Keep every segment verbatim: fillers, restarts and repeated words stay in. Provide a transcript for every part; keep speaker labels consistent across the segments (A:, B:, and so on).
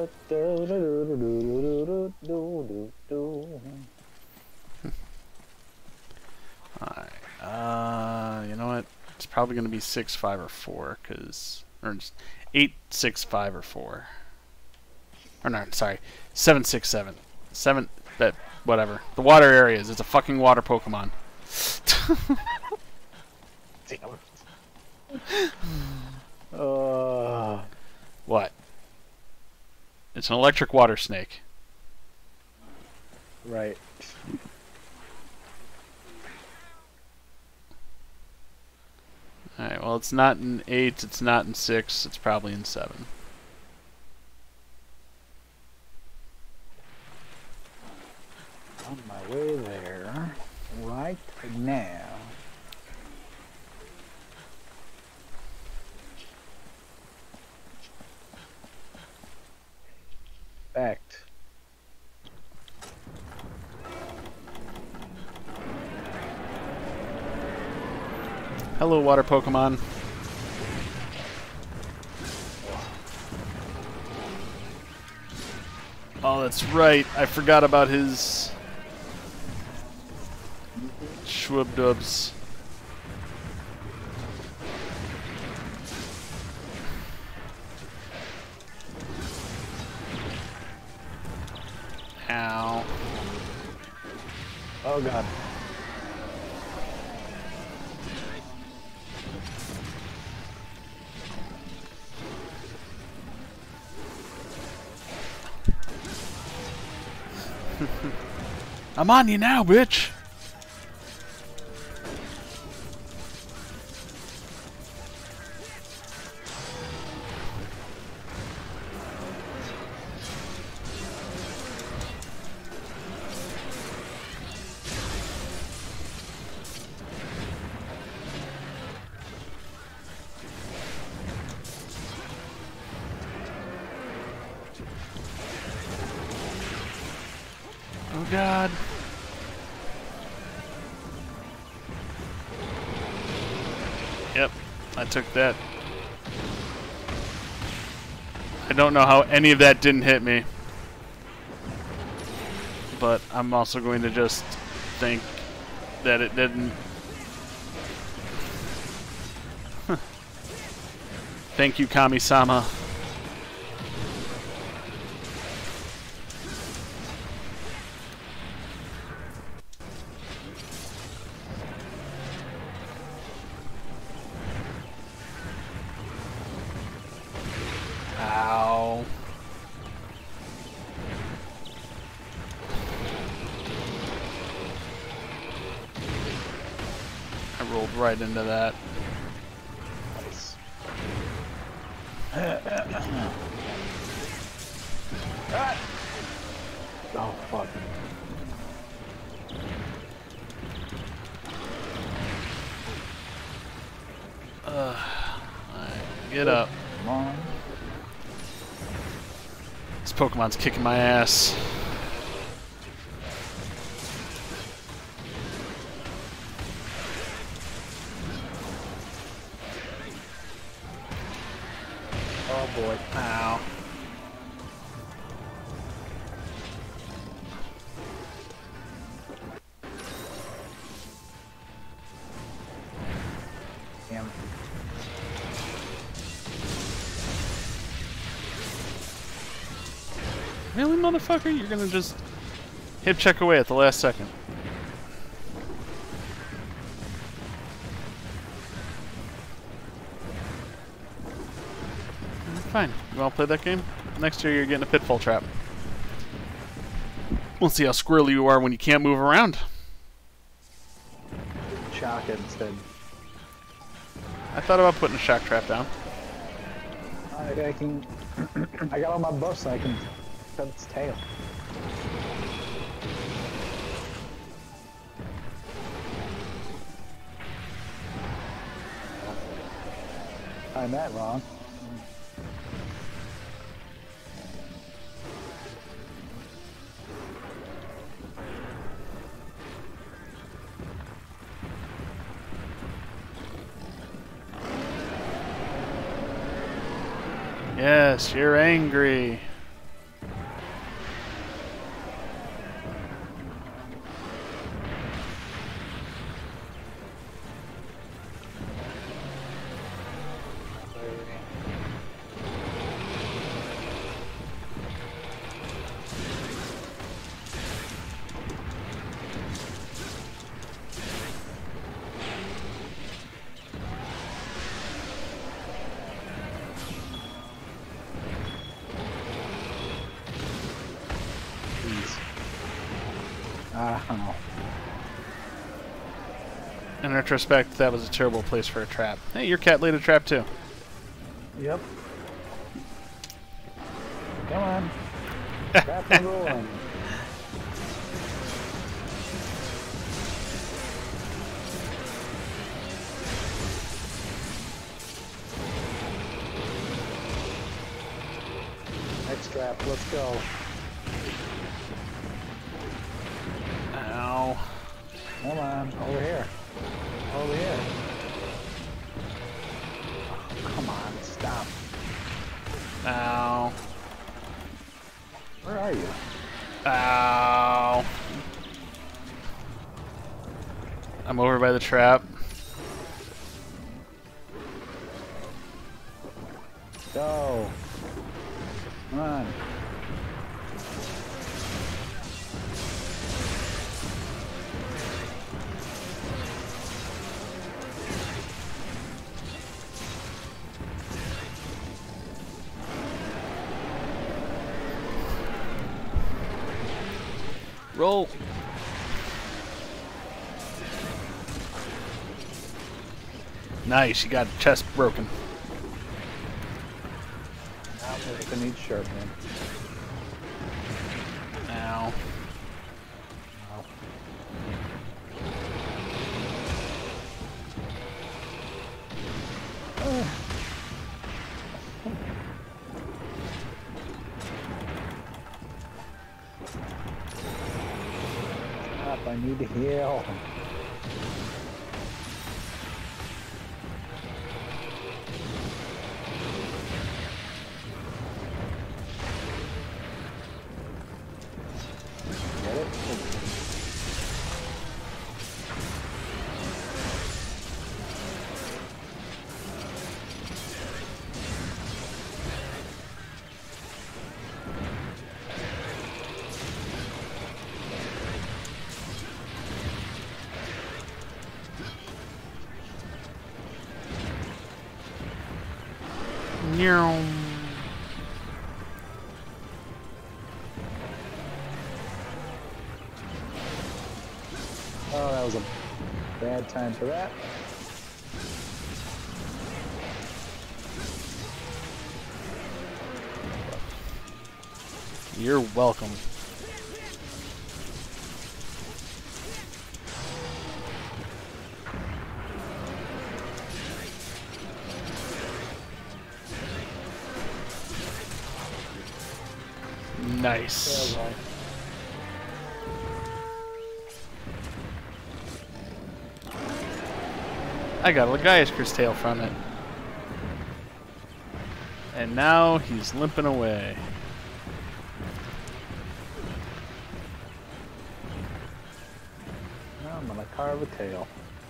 A: Alright. Uh, you know what? It's probably going to be six, five, or four, because or just eight, six, five, or four. Or no, sorry, seven, six, seven, seven. That whatever. The water areas. It's a fucking water Pokemon.
B: Damn it. uh.
A: What? It's an electric water snake.
B: Right.
A: Alright, well, it's not in eight, it's not in six, it's probably in seven.
B: On my way there right now. Fact.
A: Hello, water Pokemon. Oh, that's right. I forgot about his Schwubdubs. Ow.
B: Oh god.
A: I'm on you now, bitch. Oh god. Yep, I took that. I don't know how any of that didn't hit me. But I'm also going to just think that it didn't. Thank you, Kami-sama. Ow. I rolled right into that.
B: Nice. Oh fuck.
A: Uh, alright, get up.
B: Come on.
A: This Pokemon's kicking my ass.
B: Oh boy.
A: Ow.
B: Damn.
A: Really, motherfucker? You're gonna just hip check away at the last second. Fine. You wanna play that game? Next year you're getting a pitfall trap. We'll see how squirrely you are when you can't move around.
B: Shock it instead.
A: I thought about putting a shock trap down.
B: I, I can. I got all my buffs, so I can cut its tail. I'm that wrong.
A: Yes, you're angry.
B: I don't know.
A: In retrospect, that was a terrible place for a trap. Hey, your cat laid a trap too.
B: Yep. Come on. Trap number one. Next trap, let's go.
A: Ow.
B: Come on, over here. Over here. Oh, come on, stop.
A: Ow.
B: Where are you?
A: Ow. I'm over by the trap.
B: Go. Come on.
A: Roll. Nice, you got chest broken.
B: Now I need sharpening.
A: Ow.
B: Ow. Uh. Stop, I need to heal. Get it?
A: Meow.
B: Oh, that was a bad time for that.
A: You're welcome. Nice.
B: Yeah,
A: I got a Lagiacrus tail from it. And now he's limping away.
B: now I'm gonna carve a tail.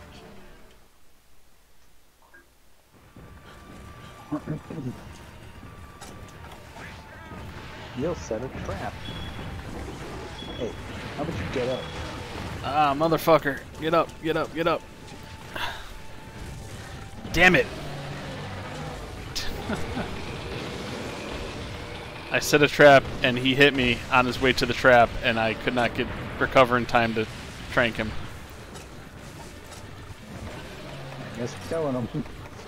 B: You'll set a trap. Hey, how about you get up?
A: Ah, motherfucker. Get up, get up, get up. Damn it. I set a trap and he hit me on his way to the trap and I could not get recover in time to trank him.
B: I guess we're killing him.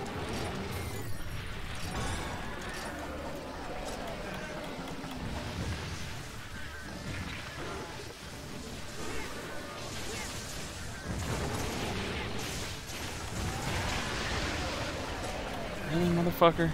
A: Really, motherfucker?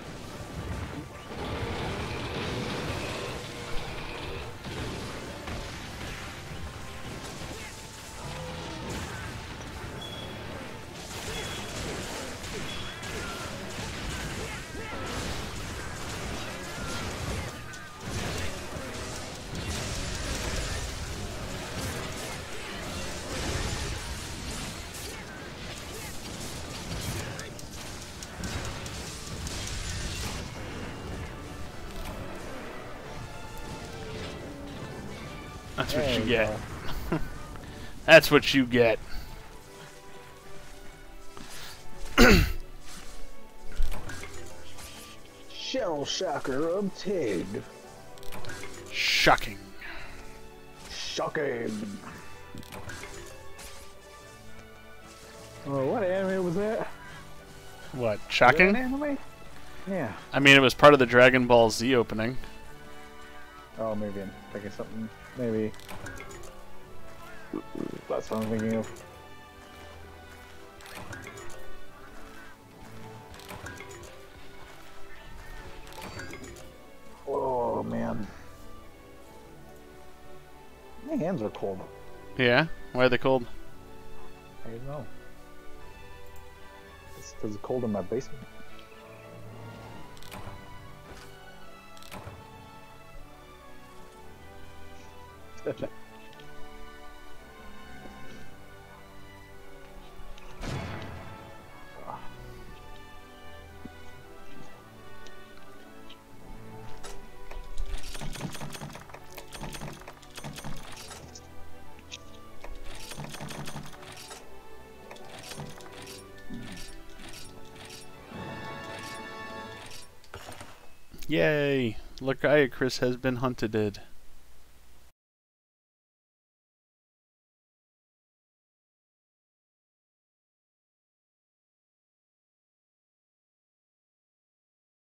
A: That's what
B: There
A: you
B: we
A: get.
B: go.
A: That's what you get.
B: Shell shocker obtained.
A: Shocking.
B: Shocking. Oh, what anime was that?
A: What,
B: Was that
A: shocking?
B: an anime? Yeah.
A: I mean, it was part of the Dragon Ball Z opening.
B: Oh, maybe I'm thinking something. Maybe. That's what I'm thinking of. Oh, man. My hands are cold.
A: Yeah? Why are they cold?
B: I don't know. It's because it's cold in my basement.
A: Yay! Lagiacrus has been hunted.